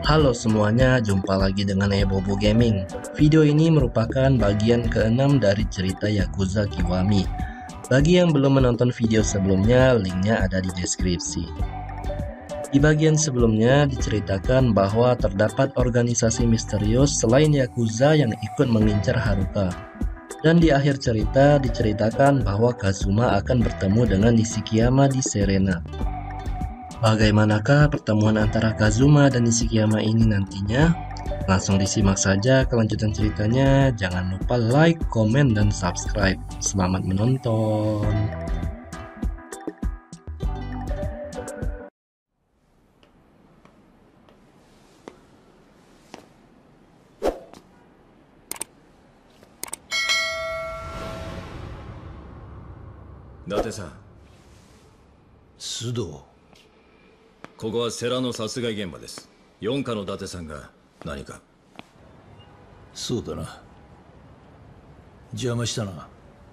Halo semuanya, jumpa lagi dengan Ebobo Gaming. Video ini merupakan bagian ke-6 dari cerita Yakuza Kiwami. Bagi yang belum menonton video sebelumnya, linknya ada di deskripsi. Di bagian sebelumnya diceritakan bahwa terdapat organisasi misterius selain Yakuza yang ikut mengincar Haruka. Dan di akhir cerita diceritakan bahwa Kazuma akan bertemu dengan Nishikiyama di Serena. Bagaimanakah pertemuan antara Kazuma dan Nishikiyama ini nantinya? Langsung disimak saja kelanjutan ceritanya. Jangan lupa like, komen, dan subscribe. Selamat menonton. 須藤。 ここは世良の殺害現場です。4課の伊達さんが何か。 そうだな。邪魔したな。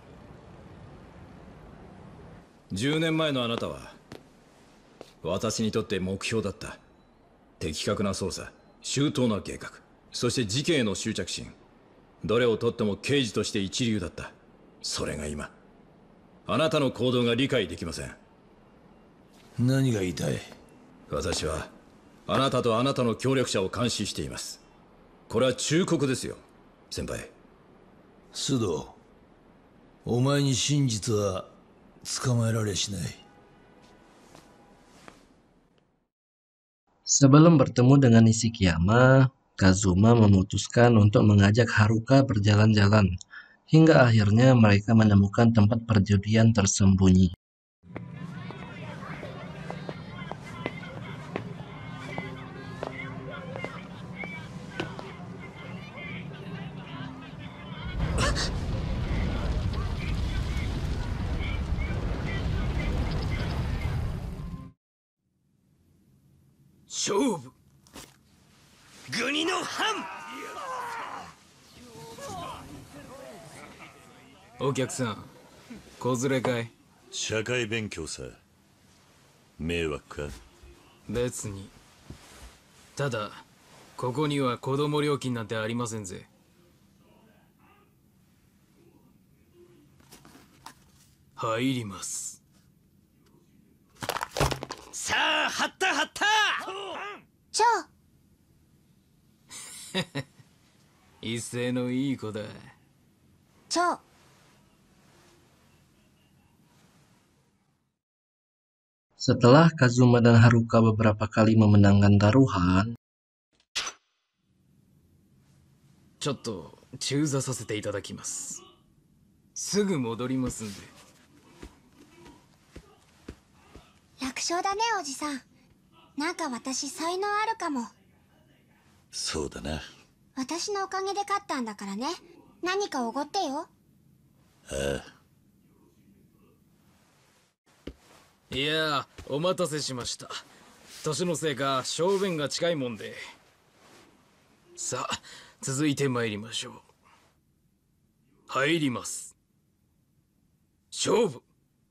10年前のあなたは私にとって目標だった。的確な捜査、周到な計画、そして事件への執着心。どれをとっても刑事として一流だった。それが今あなたの行動が理解できません。 何が言いたい？ 私はあなたとあなたの協力者を監視しています。これは忠告ですよ、先輩。 須藤、お前に真実は捕まえられしない。 Sebelum bertemu dengan Nishikiyama, Kazuma memutuskan untuk mengajak Haruka berjalan-jalan, hingga akhirnya mereka menemukan tempat perjudian tersembunyi. Show! 国の藩！ お客さん、子連れかい？ 社会勉強さ。迷惑か？ 別に。ただ、ここには子供料金なんてありませんぜ。入ります。 さあ、張った張った！ じゃあ一斉のいい子だ。 じゃあ Setelah Kazuma dan Haruka beberapa kali memenangkan taruhan, ちょっと中座させていただきます。すぐ戻りますんで。 楽勝だね、おじさん。なんか私才能あるかも。 そうだな。 私のおかげで勝ったんだからね。何かおごってよ。 ああ。 いやー、お待たせしました。年のせいか小便が近いもんで。さあ、続いて参りましょう。入ります。勝負。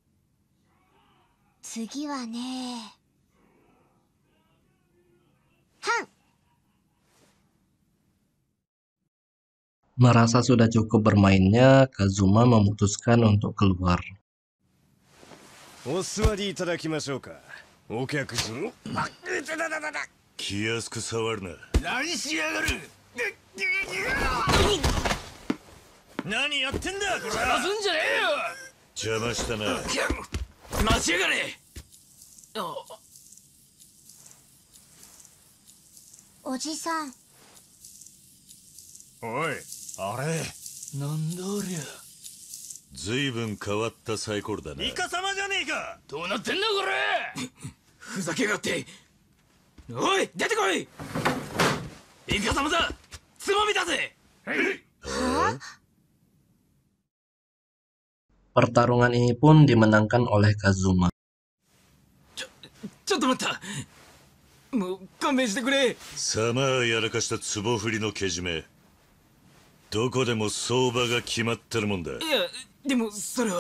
次はね、半。 merasa sudah cukup bermainnya, Kazuma memutuskan untuk keluar. お座りいただきましょうか。お客さん。 気安く触るな。 何しやがる！何やってんだこれ！ 邪魔すんじゃね邪魔したな。 えよ！待ちやがれ！ おじさん。 おい、あれ。 なんだありゃ。 ずいぶん変わったサイコロだな。 イカ様じゃねえか！ どうなってんだこれ！ふざけやがって！おい、出てこい！イカ様だ！つまみだぜ！ Pertarungan ini pun dimenangkan oleh Kazuma. ちょっと待った！もう勘弁してくれ！ さまあやらかした壺振りのけじめ。どこでも相場が決まってるもんだ。 いや、でもそれは。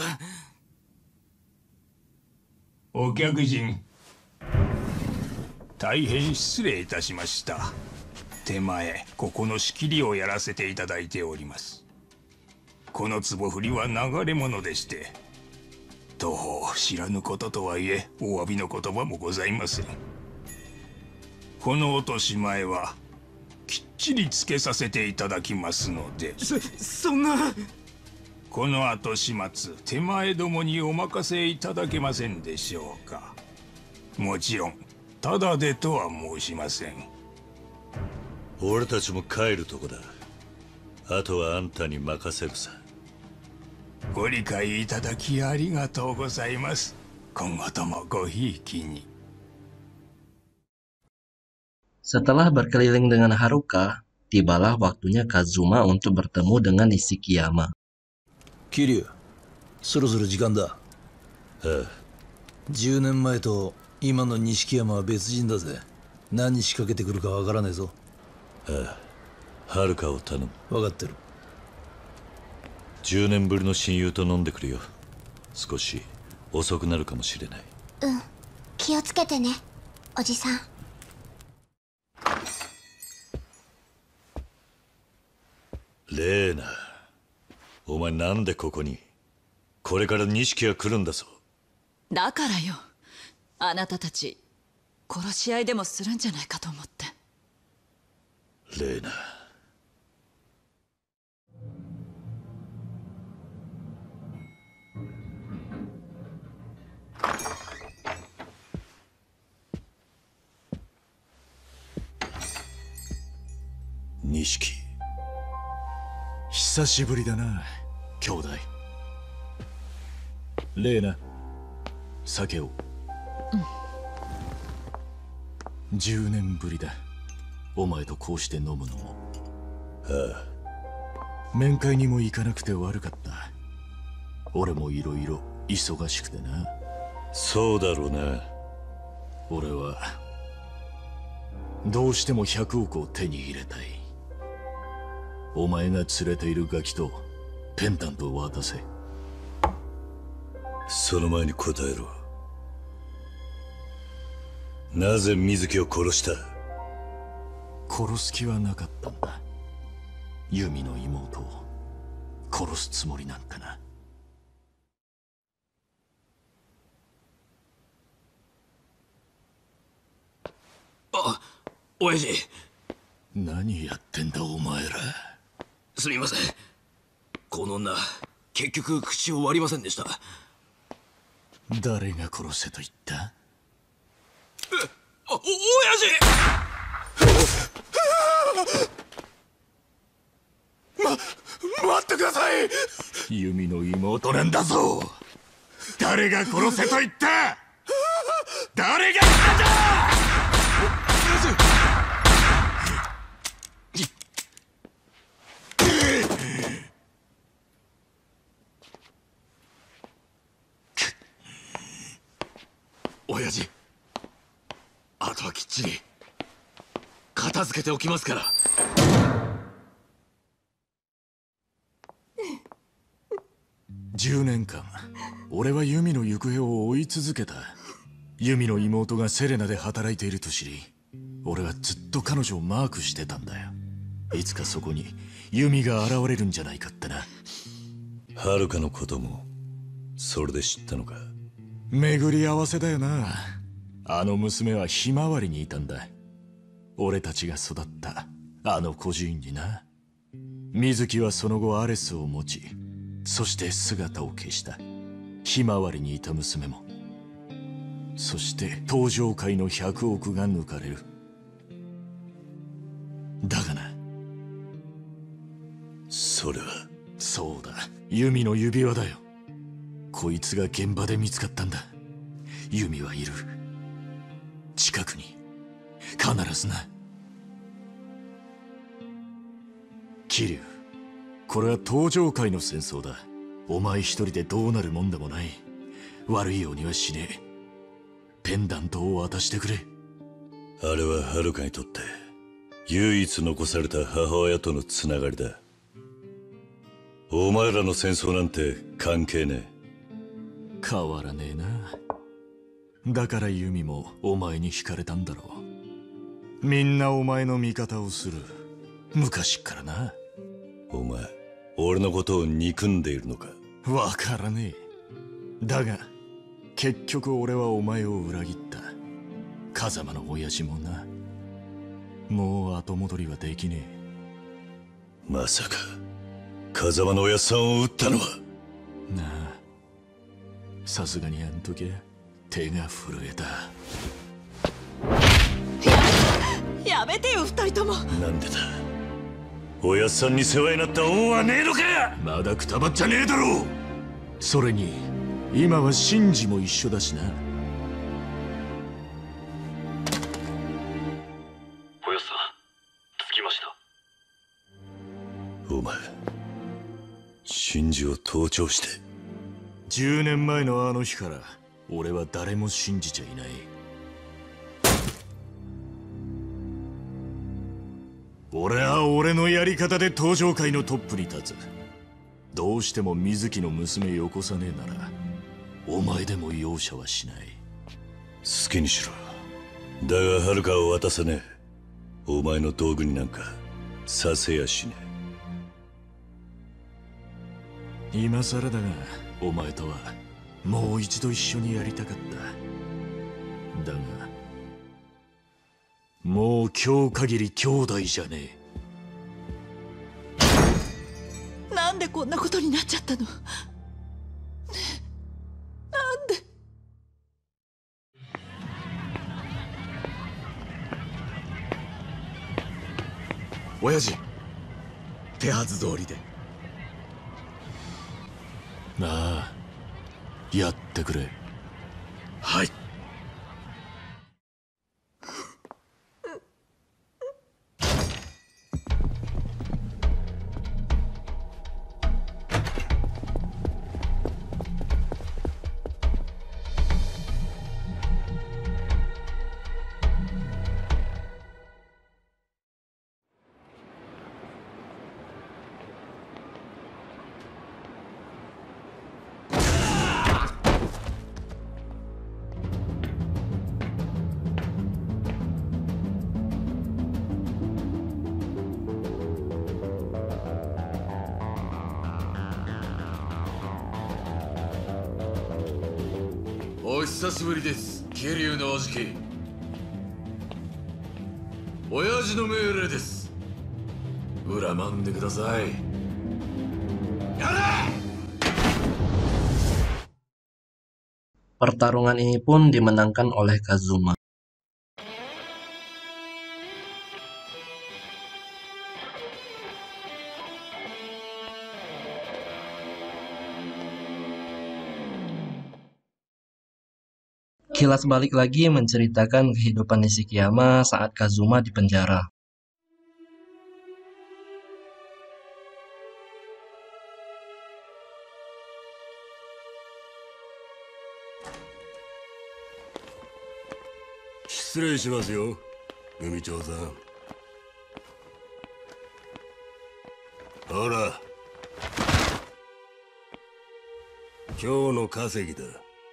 お客人、大変失礼いたしました。 手前ここの仕切りをやらせていただいております。この壺振りは流れ物でして、当方知らぬこととはいえお詫びの言葉もございません。この落とし前はきっちりつけさせていただきますので。 そんな。 この後始末、手前どもにお任せいただけませんでしょうか。もちろんただでとは申しません。 俺たちも帰るとこだ。あとはあんたに任せるさ。 ご理解いただきありがとうございます。今後ともごひいきに。 Setelah berkeliling dengan Haruka, tibalah waktunya Kazuma untuk bertemu dengan Nishikiyama. 桐生、そろそろ時間だ。 ああ。 10年前と今の錦山は別人だぜ。何仕掛けてくるかわからねえぞ。 ああ、はるかを頼む。 分かってる。 10年ぶりの親友と飲んでくるよ。少し遅くなるかもしれない。 うん、気をつけてね、おじさん。 レーナ、お前なんでここに？これから錦が来るんだぞ。 だからよ、あなたたち殺し合いでもするんじゃないかと思って。 レーナ、錦、 久しぶりだな、兄弟。レーナ、酒を。10年ぶりだ、お前とこうして飲むのも。 ああ、面会にも行かなくて悪かった。俺もいろいろ忙しくてな。 そうだろうな。 俺はどうしても100億を手に入れたい。お前が連れているガキとペンダントを渡せ。 その前に答えろ。なぜ水木を殺した？ 殺す気はなかったんだ。ユミの妹を殺すつもりなんかな。 あ、親父。 何やってんだお前ら。 すみません、この女結局口を割りませんでした。 誰が殺せと言った？ 親父！待ってください！ ユミの妹なんだぞ。 誰が殺せと言った？誰が言ったんだ！ 親父、あとはきっちり片付けておきますから。 10年間俺はユミの行方を追い続けた。ユミの妹がセレナで働いていると知り、俺はずっと彼女をマークしてたんだよ。いつかそこにユミが現れるんじゃないかってな。 はるかのこともそれで知ったのか？ 巡り合わせだよな。あの娘はひまわりにいたんだ。俺たちが育ったあの孤児院にな。水木はその後アレスを持ち、そして姿を消した。ひまわりにいた娘も。そして登場界の100億が抜かれる。だがな、 それは。 そうだ、ユミの指輪だよ。こいつが現場で見つかったんだ。ユミはいる。近くに必ずな。桐生、これは登場界の戦争だ。お前一人でどうなるもんでもない。悪いようにはしねえ。ペンダントを渡してくれ。 あれははるかにとって唯一残された母親とのつながりだ。お前らの戦争なんて関係ねえ。 変わらねえな。だからユミもお前に惹かれたんだろう。 みんなお前の味方をする。昔からな。 お前、俺のことを憎んでいるのか？ わからねえ。だが結局俺はお前を裏切った。風間の親父もな。もう後戻りはできねえ。まさか風間の親さんを撃ったのは？ なあ、さすがにあん時は手が震えた。 やめてよ、二人とも。 なんでだ？親さんに世話になった恩はねえのか？ まだくたばっちゃねえだろう。それに今はシンジも一緒だしな。 おやっさん、着きました。 お前、シンジを盗聴して。 10年前のあの日から俺は誰も信じちゃいない。俺は俺のやり方で登場界のトップに立つ。どうしても水木の娘よこさねえならお前でも容赦はしない。 好きにしろ。だが遥かを渡さねえ。お前の道具になんかさせやしねえ。今更だがお前とはもう一度一緒にやりたかった。だがもう今日限り兄弟じゃねえ。なんでこんなことになっちゃったの？ねえ、なんで？ 親父、手はず通りで。 ああ、やってくれ。 はい。 お久しぶりです、桐生のおじき。親父の命令です。恨まんでください。やれ! Pertarungan ini pun dimenangkan oleh Kazuma. Kilas balik lagi menceritakan kehidupan Nishikiyama saat Kazuma di penjara. Shitsurei Umichou-san. Hora. 今日の稼ぎだ。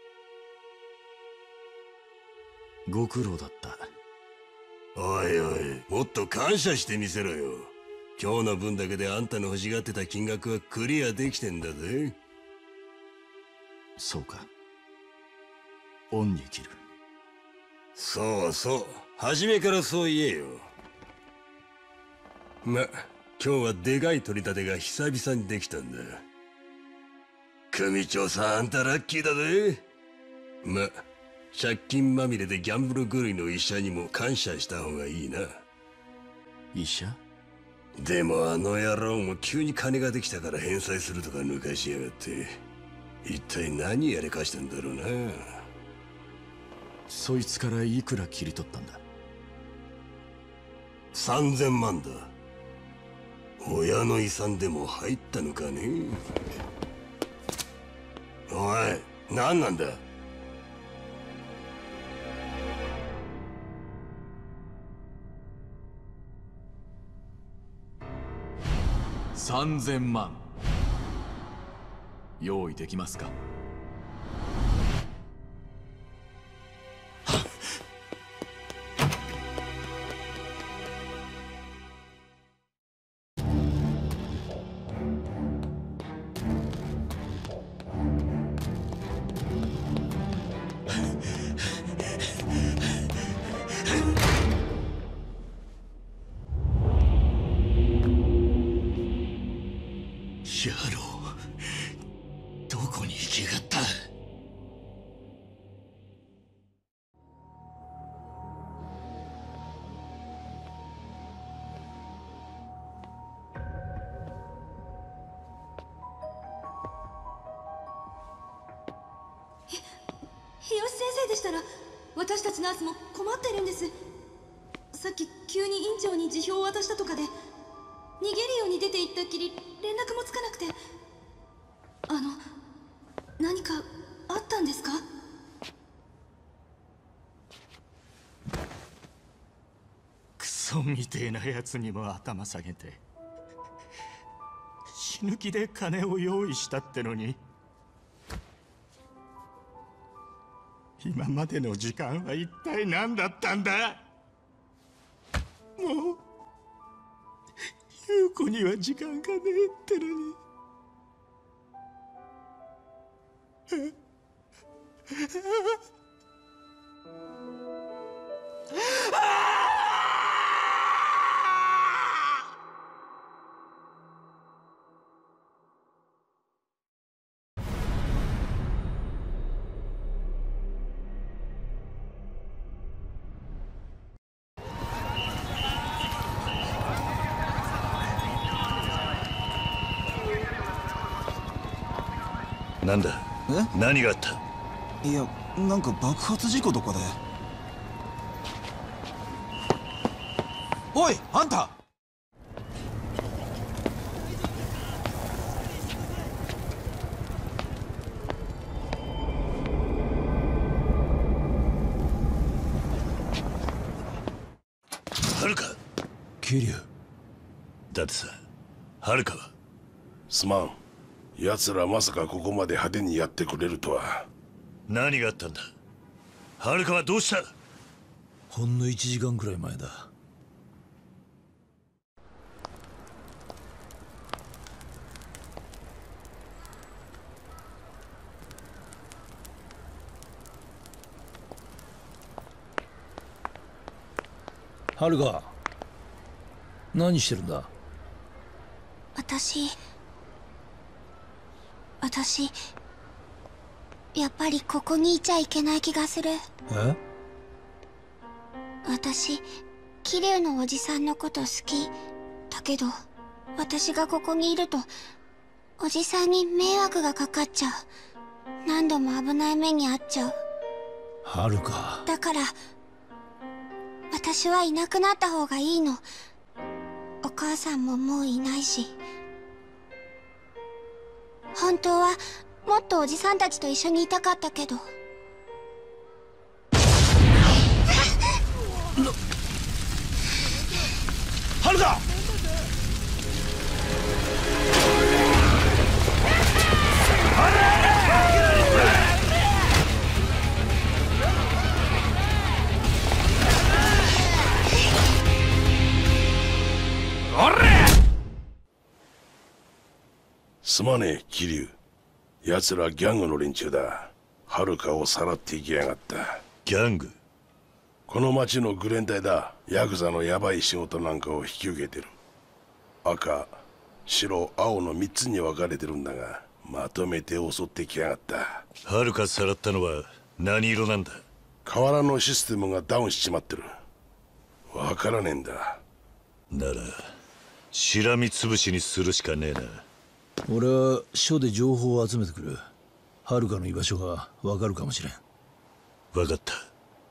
ご苦労だった。 おいおい、もっと感謝してみせろよ。今日の分だけであんたの欲しがってた金額はクリアできてんだぜ。 そうか。恩に着る。 そうそう、初めからそう言えよ。ま、今日はでかい取り立てが久々にできたんだ。組長さん、あんたラッキーだぜ。ま、借金まみれでギャンブル狂いの医者にも感謝した方がいいな。 医者？ でもあの野郎も急に金ができたから返済するとか抜かしやがって、一体何やりかしたんだろうな。 そいつからいくら切り取ったんだ ？3000万だ。親の遺産でも入ったのかね。おい、何なんだ ？3000万用意できますか？ 野郎、どこに行きやがった。 日吉先生でしたら、私たちナースも困ってるんです。さっき急に院長に辞表を渡したとかで、逃げるように出て行ったっきり連絡もつかなくて。何かあったんですか？ クソみてえなやつにも頭下げて、死ぬ気で金を用意したってのに、今までの時間は一体何だったんだ。もう優子には時間がねえってのに。 なんだ？何があった？ いや、なんか爆発事故とかで。おい、あんた！ はるか。 桐生だってさ、はるかは。 すまん。奴らまさかここまで派手にやってくれるとは。 何があったんだ？はるかはどうした？ ほんの1時間くらい前だ。はるか、何してるんだ？ 私やっぱりここにいちゃいけない気がする。 え？ 私桐生のおじさんのこと好きだけど、私がここにいるとおじさんに迷惑がかかっちゃう。何度も危ない目に遭っちゃう。 はるか、 だから私はいなくなった方がいいの。お母さんももういないし。本当はもっとおじさんたちと一緒にいたかったけど。 はるか！ すまねえ、桐生。奴らギャングの連中だ。はるかをさらっていきやがった。 ギャング？ この町のグレン隊だ。ヤクザのヤバい仕事なんかを引き受けてる。赤、白、青の3つに分かれてるんだが、まとめて襲ってきやがった。 はるかさらったのは何色なんだ？ 河原のシステムがダウンしちまってる。分からねえんだ。 ならしらみつぶしにするしかねえな。 俺は署で情報を集めてくる。はるかの居場所がわかるかもしれん。 わかった。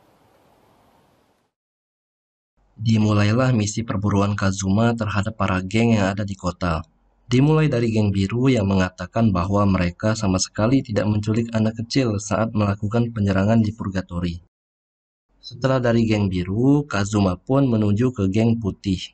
Dimulailah misi perburuan Kazuma terhadap para geng yang ada di kota. Dimulai dari geng biru yang mengatakan bahwa mereka sama sekali tidak menculik anak kecil saat melakukan penyerangan di Purgatory. Setelah dari geng biru, Kazuma pun menuju ke geng putih.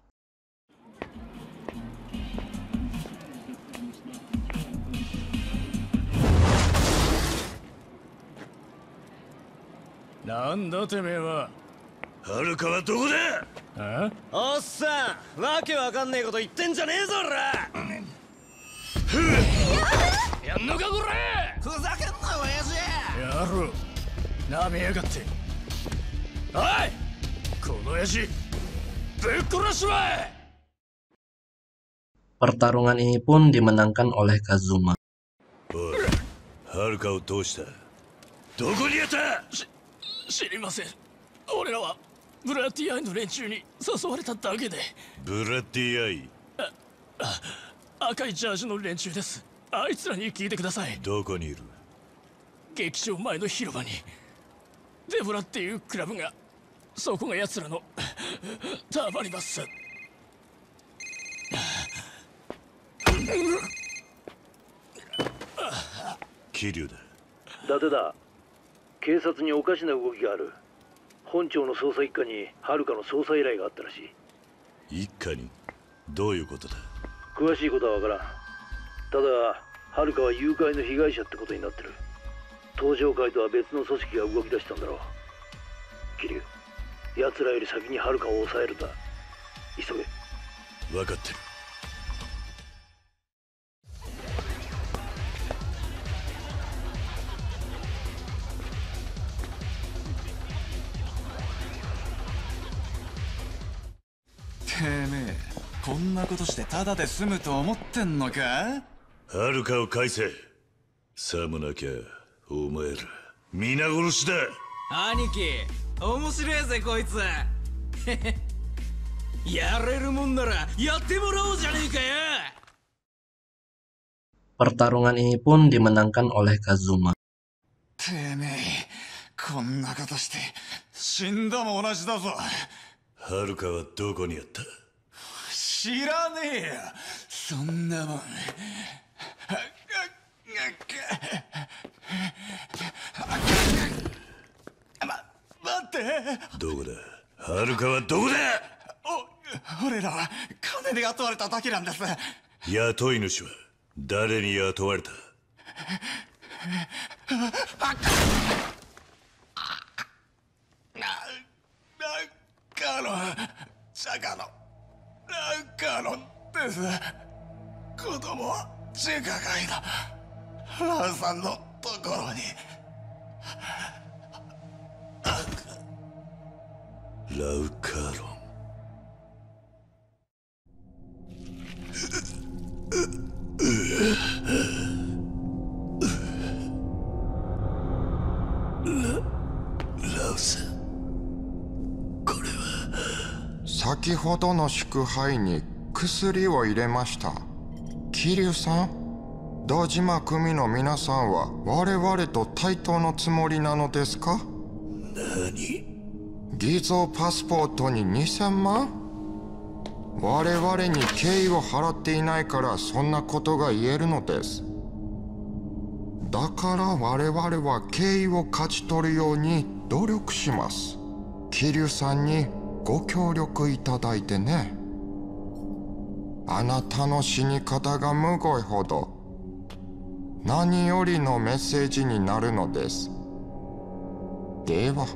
なんだてめえは。 はるかはどこだ？ おっさん、わけわかんねえこと言ってんじゃねえぞ、おら。 やんのかこれ。 ふざけんな、親父。 やろう、なめやがって。おい、この親父ぶっ殺しまえ。 Pertarungan ini pun dimenangkan oleh Kazuma. おい、はるかをどうした？どこにやった？ 知りません。俺らはブラッディアイの連中に誘われただけで。 ブラッディアイ。 赤いジャージの連中です。あいつらに聞いてください。 どこにいる？ 劇場前の広場にデボラっていうクラブが、そこが奴らのたまります。 桐生だ。 伊達だ。警察におかしな動きがある。本庁の捜査一課に遥の捜査依頼があったらしい。 一課に？どういうことだ？ 詳しいことはわからん。ただ遥は誘拐の被害者ってことになってる。東上会とは別の組織が動き出したんだろう。桐生、奴らより先に遥を抑えるんだ。急げ。 分かってる。 てめえ、こんなことしてタダで済むと思ってんのか？ はるかを返せ。さもなきゃお前ら皆殺しだ。 兄貴、面白いぜこいつ。やれるもんならやってもらおうじゃねえかよ。 Pertarungan ini pun dimenangkan oleh Kazuma. てめえ、こんなことして死んだも同じだぞ。 はるかはどこにやった？ 知らねえよ、そんなもん。待って。 どこだ？はるかはどこだ？ 俺らは金で雇われただけなんです。 雇い主は誰に雇われた？ 釈迦のカノンです。子供は中華街のランさんのところに。 ラウカーロン。ラウさん、 先ほどの祝杯に薬を入れました。桐生さん、堂島組の皆さんは我々と対等のつもりなのですか？ 何？ 偽造パスポートに2000万？我々に敬意を払っていないからそんなことが言えるのです。だから我々は敬意を勝ち取るように努力します。桐生さんにご協力いただいてね。あなたの死に方がむごいほど何よりのメッセージになるのです。では。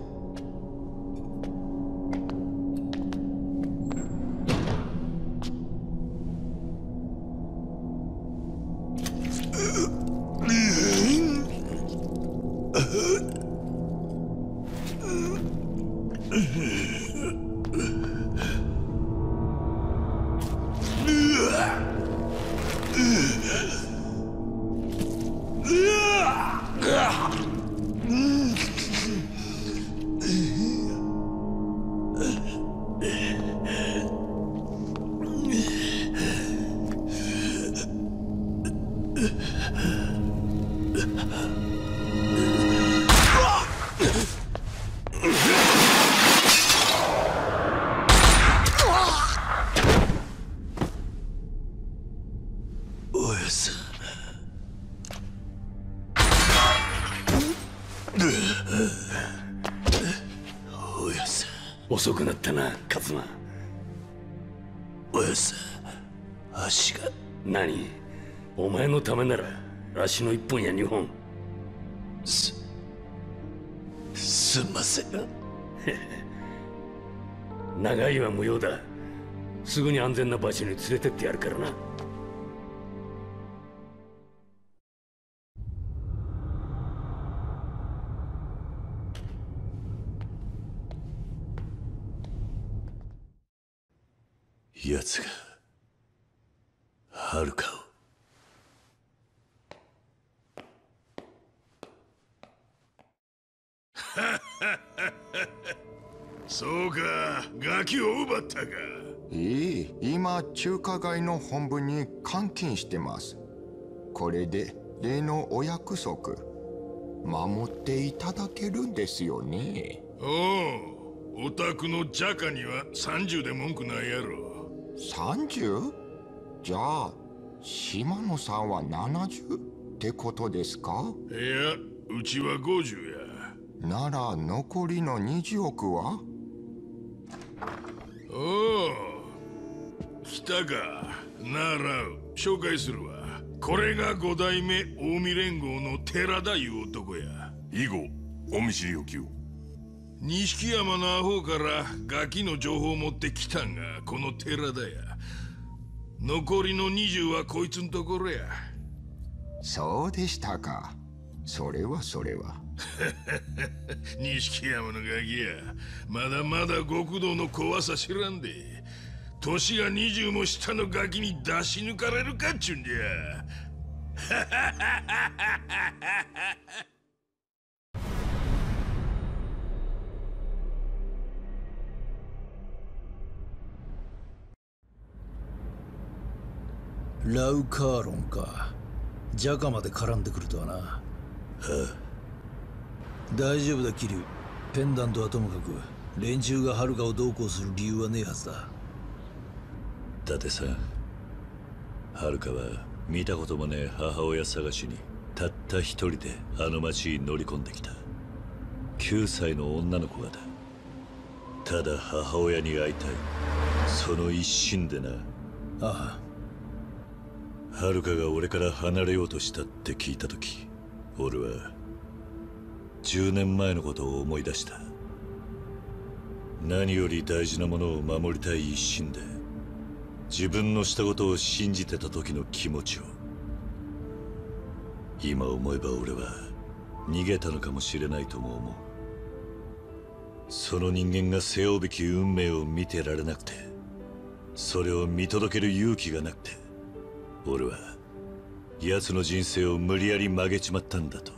遅くなったな、カズマ。 おやさん、足が。 何？お前のためなら足の1本や2本。 すんません。 長いは無用だ。すぐに安全な場所に連れてってやるからな。 奴がはるかを。 そうか、ガキを奪ったか。 今中華街の本部に監禁してます。これで例のお約束守っていただけるんですよね。 お宅のジャカには30で文句ないやろ。 30？ じゃあ島野さんは 70？ ってことですか？ いや、うちは50や。 なら残りの20億は？ 来たか。なら紹介するわ。これが5代目近江連合の寺田いう男や。 以後お見知りおきを。 錦山のアホからガキの情報を持ってきたんがこの寺田や。残りの20はこいつんところや。 そうでしたか。それは錦山のガキや。まだまだ極道の怖さ知らんで。年が20も下のガキに出し抜かれるかっちゅうんじゃ。 ラウカーロンか。ジャカまで絡んでくるとはな。大丈夫だ、桐生。ペンダントはともかく連中がはるかをどうこうする理由はねえはずだ。 伊達さん、はるかは見たこともねえ母親探しにたった一人であの町に乗り込んできた。9歳の女の子がだ。ただ母親に会いたい、その一心でな。 ああ。はるかが俺から離れようとしたって聞いた時、俺は10年前のことを思い出した。何より大事なものを守りたい一心で自分のしたことを信じてた時の気持ちを。今思えば俺は逃げたのかもしれないとも思う。その人間が背負うべき運命を見てられなくて、それを見届ける勇気がなくて、俺は奴の人生を無理やり曲げちまったんだと。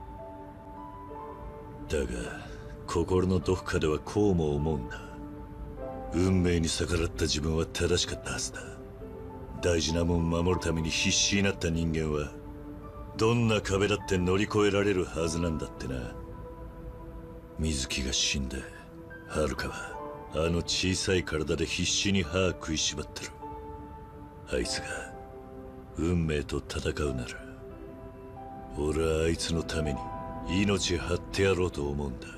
だが心のどこかではこうも思うんだ。運命に逆らった自分は正しかったはずだ。大事なもん守るために必死になった人間はどんな壁だって乗り越えられるはずなんだってな。水木が死んで、はるかはあの小さい体で必死に歯食いしばってる。あいつが運命と戦うなら、俺はあいつのために命張ってやろうと思うんだ。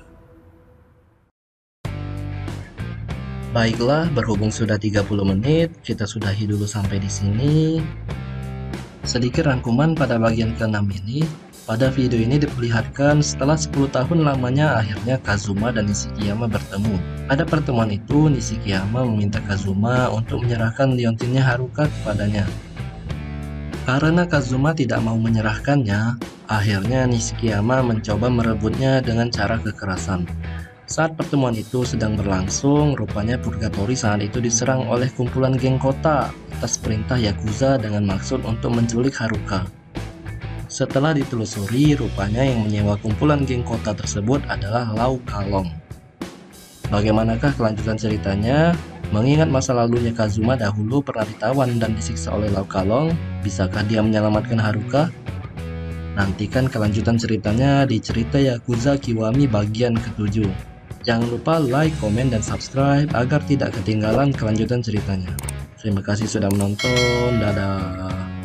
Baiklah, berhubung sudah 30 menit, kita sudahi dulu sampai di sini. Sedikit rangkuman pada bagian ke-6 ini. Pada video ini diperlihatkan setelah 10 tahun lamanya akhirnya Kazuma dan Nishikiyama bertemu. Pada pertemuan itu, Nishikiyama meminta Kazuma untuk menyerahkan liontinnya Haruka kepadanya. Karena Kazuma tidak mau menyerahkannya, akhirnya Nishikiyama mencoba merebutnya dengan cara kekerasan. Saat pertemuan itu sedang berlangsung, rupanya Purgatory saat itu diserang oleh kumpulan geng kota atas perintah Yakuza dengan maksud untuk menculik Haruka. Setelah ditelusuri, rupanya yang menyewa kumpulan geng kota tersebut adalah Lau Kalong. Bagaimanakah kelanjutan ceritanya? Mengingat masa lalunya Kazuma dahulu pernah ditawan dan disiksa oleh Lau Kalong, bisakah dia menyelamatkan Haruka? Nantikan kelanjutan ceritanya di cerita Yakuza Kiwami bagian ke-7. Jangan lupa like, komen, dan subscribe agar tidak ketinggalan kelanjutan ceritanya. Terima kasih sudah menonton, dadah.